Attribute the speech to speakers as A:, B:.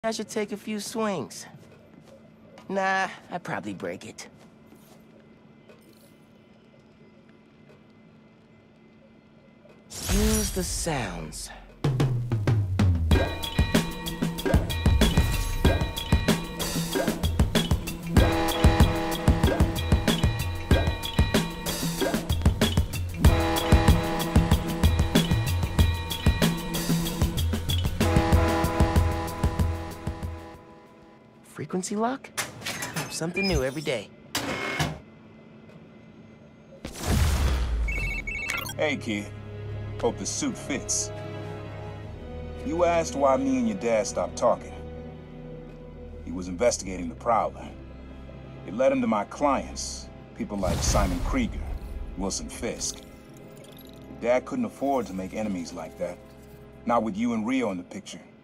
A: I should take a few swings. Nah, I'd probably break it. Use the sounds. Frequency lock? Something new every day.
B: Hey, kid. Hope the suit fits. You asked why me and your dad stopped talking. He was investigating the Prowler. It led him to my clients, people like Simon Krieger, Wilson Fisk. Your dad couldn't afford to make enemies like that. Not with you and Rio in the picture.